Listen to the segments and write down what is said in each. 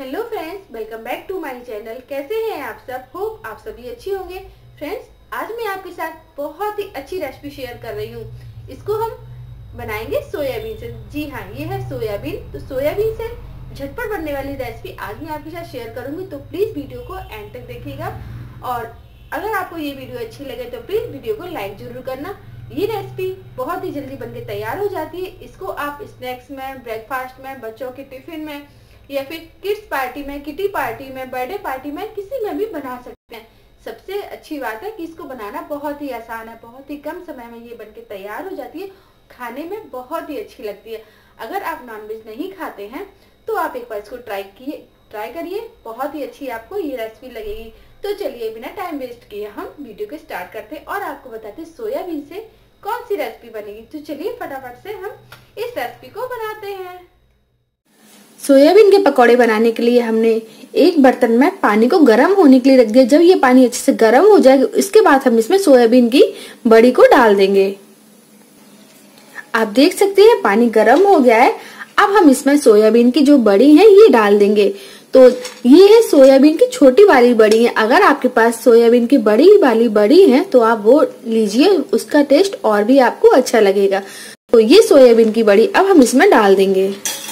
Hello friends, welcome back to my channel. कैसे हैं आप सब? होप आप सभी अच्छे होंगे। फ्रेंड्स, आज मैं आपके साथ बहुत ही अच्छी रेसिपी शेयर कर रही हूँ। इसको हम बनाएंगे सोयाबीन से। जी हाँ, ये है सोयाबीन। तो सोयाबीन से झटपट बनने वाली रेसिपी आज मैं आपके साथ शेयर करूंगी, तो प्लीज वीडियो को एंड तक देखिएगा। और अगर आपको ये वीडियो अच्छी लगे तो प्लीज वीडियो को लाइक जरूर करना। ये रेसिपी बहुत ही जल्दी बनके तैयार हो जाती है। इसको आप स्नैक्स में, ब्रेकफास्ट में, बच्चों के टिफिन में, या फिर किड्स पार्टी में, किटी पार्टी में, बर्थडे पार्टी में, किसी में भी बना सकते हैं। सबसे अच्छी बात है कि इसको बनाना बहुत ही आसान है। बहुत ही कम समय में ये बनके तैयार हो जाती है। खाने में बहुत ही अच्छी लगती है। अगर आप नॉनवेज नहीं खाते हैं तो आप एक बार इसको ट्राई करिए। बहुत ही अच्छी आपको ये रेसिपी लगेगी। तो चलिए बिना टाइम वेस्ट किए हम वीडियो को स्टार्ट करते हैं और आपको बताते हैं सोयाबीन से कौन सी रेसिपी बनेगी। तो चलिए फटाफट से हम इस रेसिपी को बनाते हैं। सोयाबीन के पकौड़े बनाने के लिए हमने एक बर्तन में पानी को गर्म होने के लिए रख दिया। जब ये पानी अच्छे से गर्म हो जाएगा इसके बाद हम इसमें सोयाबीन की बड़ी को डाल देंगे। आप देख सकते हैं पानी गर्म हो गया है। अब हम इसमें सोयाबीन की जो बड़ी है ये डाल देंगे। तो ये है सोयाबीन की छोटी वाली बड़ी है। अगर आपके पास सोयाबीन की बड़ी वाली बड़ी है तो आप वो लीजिए, उसका टेस्ट और भी आपको अच्छा लगेगा। तो ये सोयाबीन की बड़ी अब हम इसमें डाल देंगे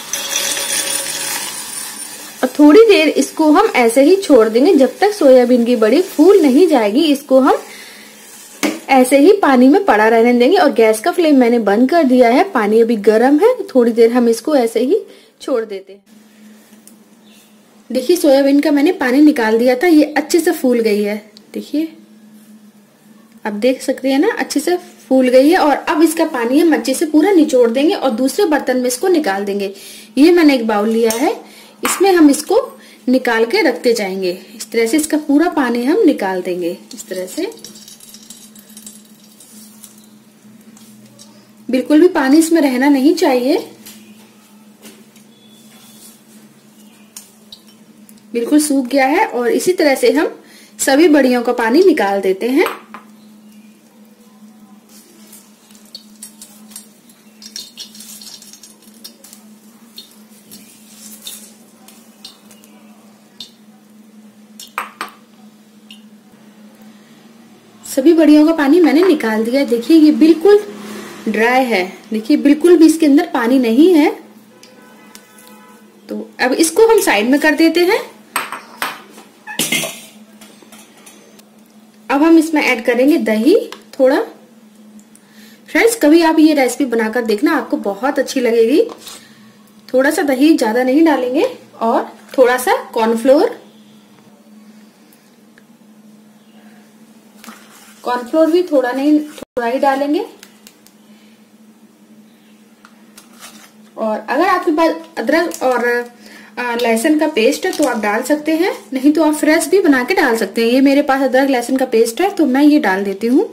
और थोड़ी देर इसको हम ऐसे ही छोड़ देंगे जब तक सोयाबीन की बड़ी फूल नहीं जाएगी। इसको हम ऐसे ही पानी में पड़ा रहने देंगे और गैस का फ्लेम मैंने बंद कर दिया है। पानी अभी गर्म है तो थोड़ी देर हम इसको ऐसे ही छोड़ देते हैं। देखिए सोयाबीन का मैंने पानी निकाल दिया था, ये अच्छे से फूल गई है। देखिए आप देख सकते हैं ना, अच्छे से फूल गई है। और अब इसका पानी हम अच्छे से पूरा निचोड़ देंगे और दूसरे बर्तन में इसको निकाल देंगे। ये मैंने एक बाउल लिया है, इसमें हम इसको निकाल के रखते जाएंगे। इस तरह से इसका पूरा पानी हम निकाल देंगे। इस तरह से बिल्कुल भी पानी इसमें रहना नहीं चाहिए, बिल्कुल सूख गया है। और इसी तरह से हम सभी बड़ियों का पानी निकाल देते हैं। सभी बड़ियों का पानी मैंने निकाल दिया। देखिए ये बिल्कुल ड्राई है। देखिए बिल्कुल भी इसके अंदर पानी नहीं है। तो अब इसको हम साइड में कर देते हैं। अब हम इसमें ऐड करेंगे दही थोड़ा। फ्रेंड्स, कभी आप ये रेसिपी बनाकर देखना, आपको बहुत अच्छी लगेगी। थोड़ा सा दही, ज्यादा नहीं डालेंगे। और थोड़ा सा कॉर्नफ्लोर भी थोड़ा नहीं, थोड़ा ही डालेंगे। और अगर आपके पास अदरक और लहसुन का पेस्ट है तो आप डाल सकते हैं, नहीं तो आप फ्रेश भी बना के डाल सकते हैं। ये मेरे पास अदरक लहसुन का पेस्ट है तो मैं ये डाल देती हूँ।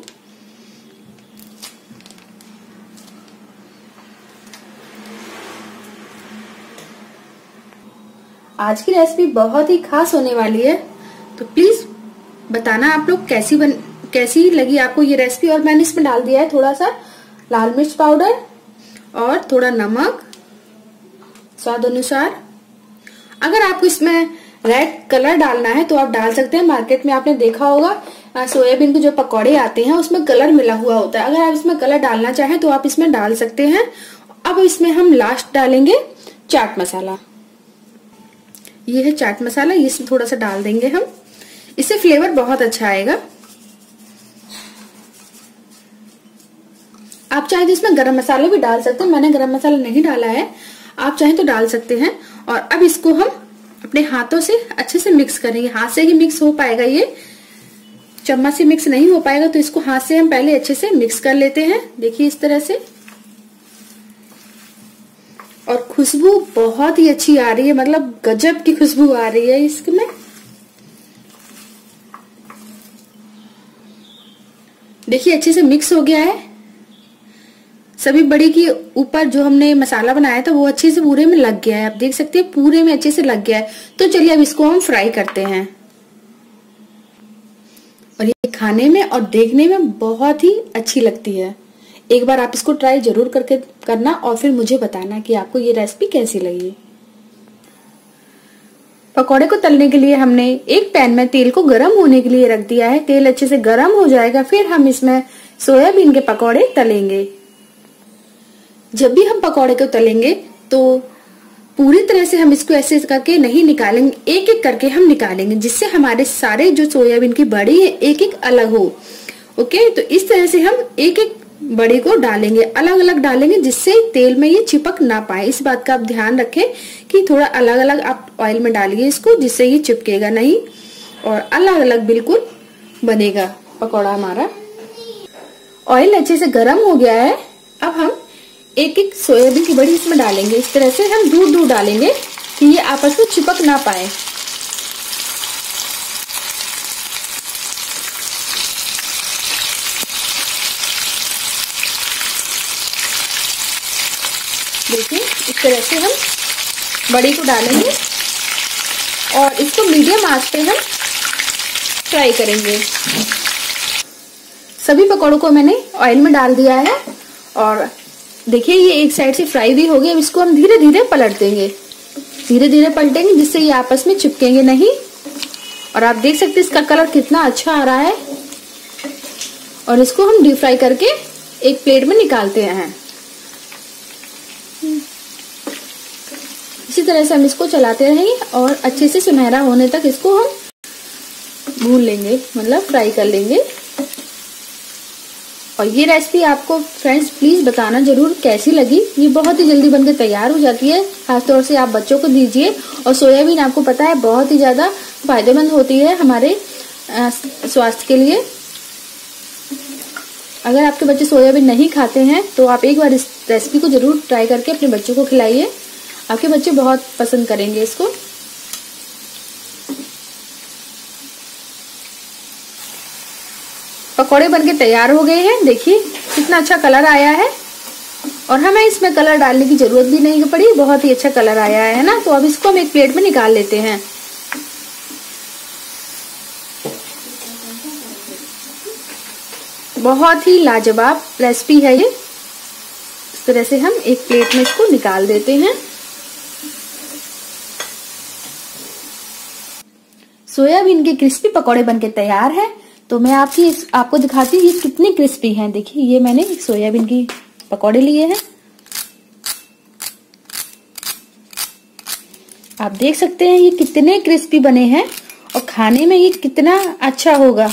आज की रेसिपी बहुत ही खास होने वाली है, तो प्लीज बताना आप लोग कैसी लगी आपको ये रेसिपी। और मैंने इसमें डाल दिया है थोड़ा सा लाल मिर्च पाउडर और थोड़ा नमक स्वाद अनुसार। अगर आपको इसमें रेड कलर डालना है तो आप डाल सकते हैं। मार्केट में आपने देखा होगा सोयाबीन के जो पकौड़े आते हैं उसमें कलर मिला हुआ होता है। अगर आप इसमें कलर डालना चाहें तो आप इसमें डाल सकते हैं। अब इसमें हम लास्ट डालेंगे चाट मसाला। ये है चाट मसाला, इसमें थोड़ा सा डाल देंगे हम। इससे फ्लेवर बहुत अच्छा आएगा। आप चाहे तो इसमें गरम मसाला भी डाल सकते हैं, मैंने गरम मसाला नहीं डाला है, आप चाहे तो डाल सकते हैं। और अब इसको हम अपने हाथों से अच्छे से मिक्स करेंगे। हाथ से ही मिक्स हो पाएगा, ये चम्मच से मिक्स नहीं हो पाएगा। तो इसको हाथ से हम पहले अच्छे से मिक्स कर लेते हैं। देखिए इस तरह से। और खुशबू बहुत ही अच्छी आ रही है, मतलब गजब की खुशबू आ रही है इसमें। देखिए अच्छे से मिक्स हो गया है। सभी बड़ी के ऊपर जो हमने मसाला बनाया था वो अच्छे से पूरे में लग गया है। आप देख सकते हैं पूरे में अच्छे से लग गया है। तो चलिए अब इसको हम फ्राई करते हैं। और ये खाने में और देखने में बहुत ही अच्छी लगती है। एक बार आप इसको ट्राई जरूर करके करना और फिर मुझे बताना कि आपको ये रेसिपी कैसी लगी। पकौड़े को तलने के लिए हमने एक पैन में तेल को गर्म होने के लिए रख दिया है। तेल अच्छे से गर्म हो जाएगा, फिर हम इसमें सोयाबीन के पकौड़े तलेंगे। जब भी हम पकौड़े को तलेंगे तो पूरी तरह से हम इसको ऐसे करके नहीं निकालेंगे, एक एक करके हम निकालेंगे, जिससे हमारे सारे जो सोयाबीन की बड़ी है एक एक अलग हो। ओके, तो इस तरह से हम एक एक बड़ी को डालेंगे, अलग अलग डालेंगे, जिससे तेल में ये चिपक ना पाए। इस बात का आप ध्यान रखें कि थोड़ा अलग अलग आप ऑयल में डालिए इसको, जिससे ये चिपकेगा नहीं और अलग अलग बिल्कुल बनेगा पकौड़ा हमारा। ऑयल अच्छे से गर्म हो गया है। अब हम एक एक सोयाबीन की बड़ी इसमें डालेंगे। इस तरह से हम दूर दूर डालेंगे कि ये आपस में चिपक ना पाए। देखिए, इस तरह से हम बड़ी को डालेंगे और इसको मीडियम आंच पे हम फ्राई करेंगे। सभी पकौड़ों को मैंने ऑयल में डाल दिया है और देखिए ये एक साइड से फ्राई भी हो गया। अब इसको हम धीरे धीरे पलट देंगे, धीरे धीरे पलटेंगे, जिससे ये आपस में चिपकेंगे नहीं। और आप देख सकते हैं इसका कलर कितना अच्छा आ रहा है। और इसको हम डीप फ्राई करके एक प्लेट में निकालते हैं। इसी तरह से हम इसको चलाते रहेंगे और अच्छे से सुनहरा होने तक इसको हम भून लेंगे, मतलब फ्राई कर लेंगे। और ये रेसिपी आपको फ्रेंड्स प्लीज बताना जरूर कैसी लगी। ये बहुत ही जल्दी बनकर तैयार हो जाती है, खासतौर से आप बच्चों को दीजिए। और सोयाबीन आपको पता है बहुत ही ज्यादा फायदेमंद होती है हमारे स्वास्थ्य के लिए। अगर आपके बच्चे सोयाबीन नहीं खाते हैं तो आप एक बार इस रेसिपी को जरूर ट्राई करके अपने बच्चों को खिलाइए, आपके बच्चे बहुत पसंद करेंगे इसको। पकौड़े बनके तैयार हो गए हैं। देखिए कितना अच्छा कलर आया है और हमें इसमें कलर डालने की जरूरत भी नहीं पड़ी, बहुत ही अच्छा कलर आया है ना। तो अब इसको हम एक प्लेट में निकाल लेते हैं। बहुत ही लाजवाब रेसिपी है ये। इस तरह से हम एक प्लेट में इसको निकाल देते हैं। सोयाबीन के क्रिस्पी पकौड़े बनके तैयार हैं। तो मैं आपको दिखाती हूँ ये कितने क्रिस्पी हैं। देखिए ये मैंने सोयाबीन की पकौड़े लिए हैं, आप देख सकते हैं ये कितने क्रिस्पी बने हैं और खाने में ये कितना अच्छा होगा।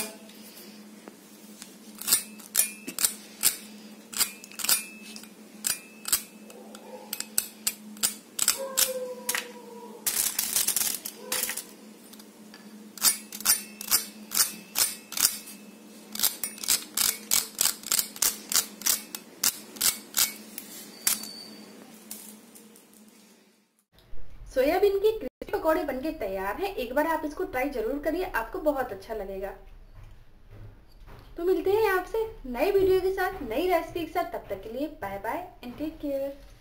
सोयाबीन की क्रिस्पी पकौड़े बनके तैयार हैं। एक बार आप इसको ट्राई जरूर करिए, आपको बहुत अच्छा लगेगा। तो मिलते हैं आपसे नए वीडियो के साथ, नई रेसिपी के साथ। तब तक के लिए bye bye and take care.